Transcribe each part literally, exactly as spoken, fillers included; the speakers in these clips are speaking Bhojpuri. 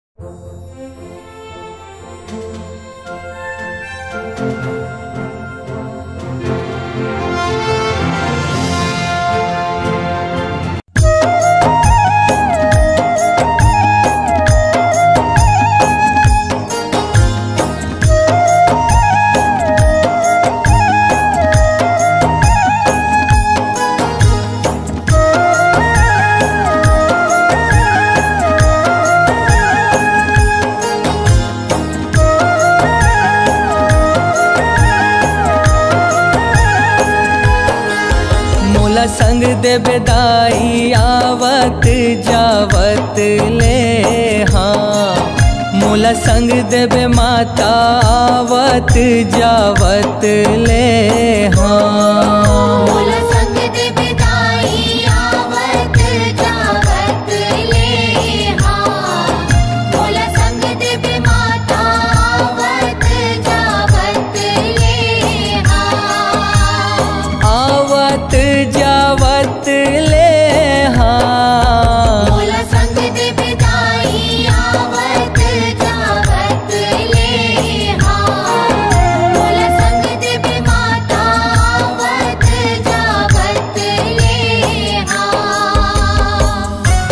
संग दे बेदाई आवत जावत ले हाँ, मोला संग दे बे माता आवत जावत ले हाँ। मोला संग दे बेदाई आवत जावत ले हाँ, मोला संग दे बे माता आवत जावत ले हाँ। आवत जावत ले हाँ, मोला संग दे बेदाई आवत जावत ले हाँ, मोला संग दे बे माता आवत जावत ले हाँ।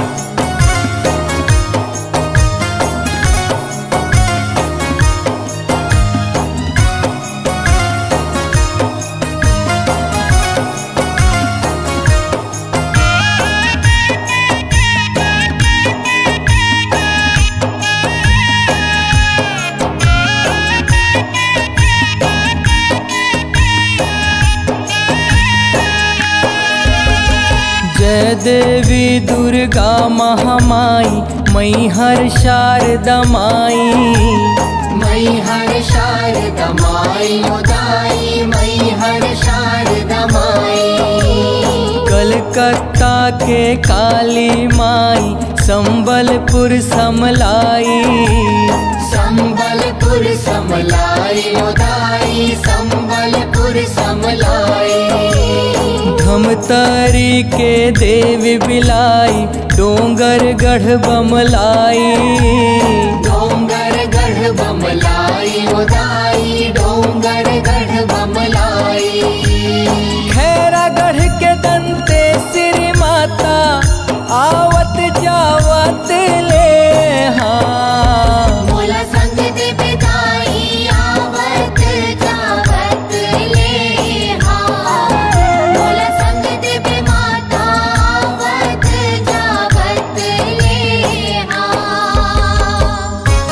जय देवी दुर्गा महामाई मैहर शारदा माई, मैहर शारदा माई उदाई मैहर शारदा माई। कलकत्ता के काली माई संबलपुर समलाई, संबलपुर समलाई उदाई संबलपुर समलाई। धमतरी के देवी बिलाई डोंगर गढ़ बमलाई, डोंगर गढ़ बमलाई उदाई डोंगर गढ़ बमलाई। खैरागढ़ के दंते श्री माता आवत जावत ले हाँ। मोला संग दे बेदाई आवत जावत ले हाँ, मोला संग दे बे माता आवत जावत ले हाँ।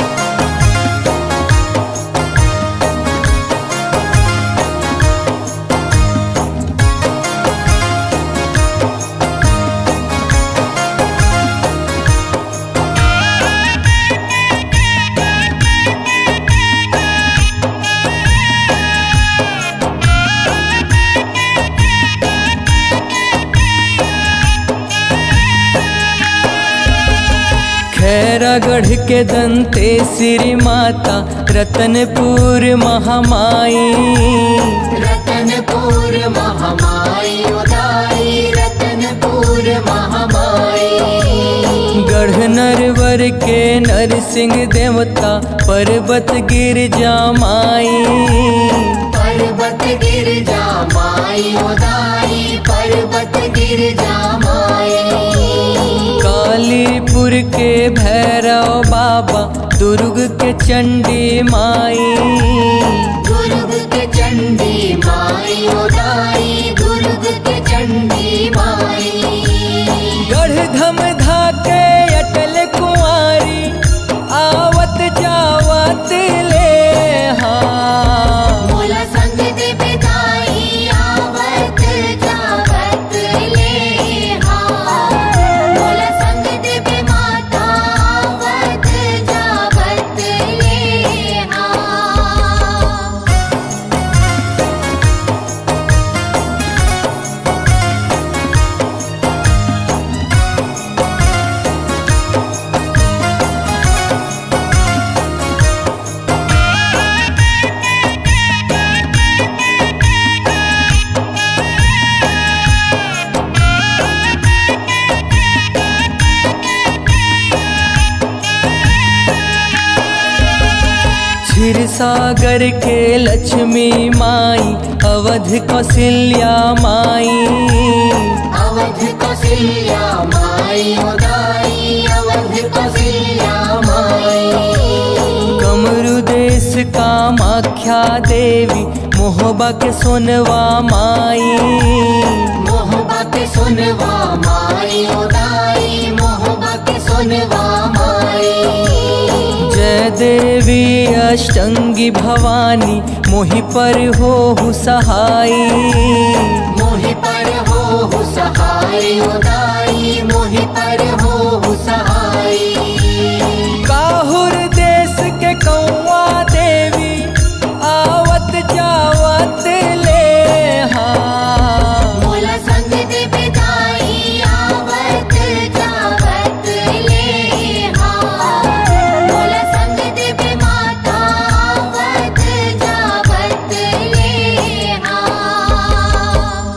खैरागढ़ के दंते श्री माता रतनपुर महामाई, रतनपुर महामाई उदाई रतनपुर महामाई। गढ़ नरवर के नरसिंह देवता पर्वत गिरजा माई, पर्वत गिरजा माई उदाई पर्वत गिरजा माई। कालीपुर के भैरव बाबा दुर्ग के चंडी माई, दुर्ग के चंडी माई उदाई दुर्ग के चंडी माई। गढ़ धमधा के अटल कुंवारी आवत जावत ले हाँ। मोला संग दे बेदाई आवत जावत ले हाँ, मोला संग दे बे माता आवत जावत ले हाँ। क्षीर सागर के लक्ष्मी माई अवध कौशल्या माई अवध कौशल्या माई उदाई अवध कौशल्या माई कमरु देश कामाख्या देवी मोहबा के सोनवा माई मोहबा के सोनवा माई उदाई मोहबा के सोनवा माई जय देवी अष्टंगी भवानी मोहि पर हो सहाई मोहि पर हो सहाय उदाई मोहि पर हो सहाय काहुर देश के कौआ देवी आवत जावत ले हाँ मोला संग दे बिदाई आवत जावत ले हाँ मोला संग दे बे माता आवत जावत ले हाँ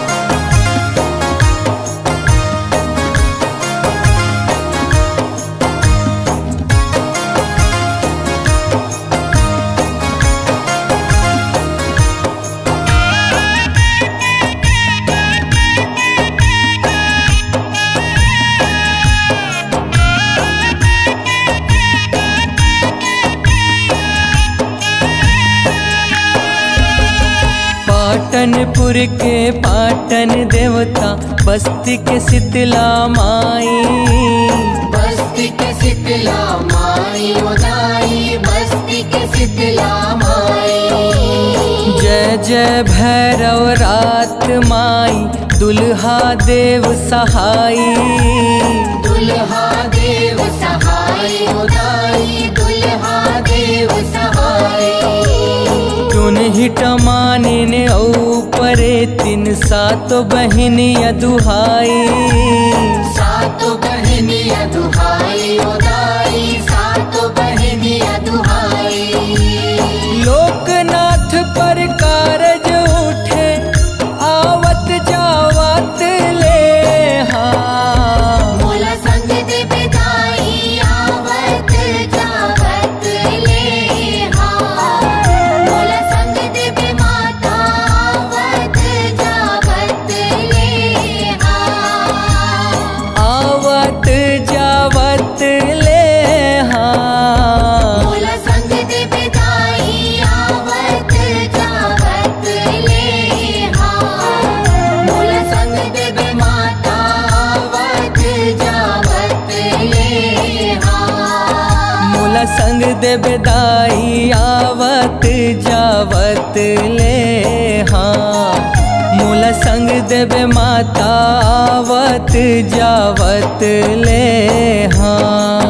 पाटनपुर के पाटन देवता बस्ती के शीतला माई बस्ती के शीतला माई उदाई बस्ती के शीतला माई जय जय भैरव रात माई दुल्हा देव सहाई दुल्हा देव सहाय उदाई दुल्हा देव सहाय हिट मानिन ऊपरे तीन सात बहनिया दुहाई सात बहनिया दुहाई उदाई सात बहनिया दुहाई लोकनाथ पर कारज उठे आवत जावत ले हाँ मोला संग दे बिदाई आवत जावत ले हाँ मोला संग दे बे माता आवत जावत ले हाँ आवत जावत ले हाँ मोला संग दे बिदाई आवत जावत ले हाँ मोला संग दे बे माता आवत जावत ले हाँ मोला संग दे बेदाई आवत जावत ले हाँ मोला संग देवे माता आवत जावत ले हाँ।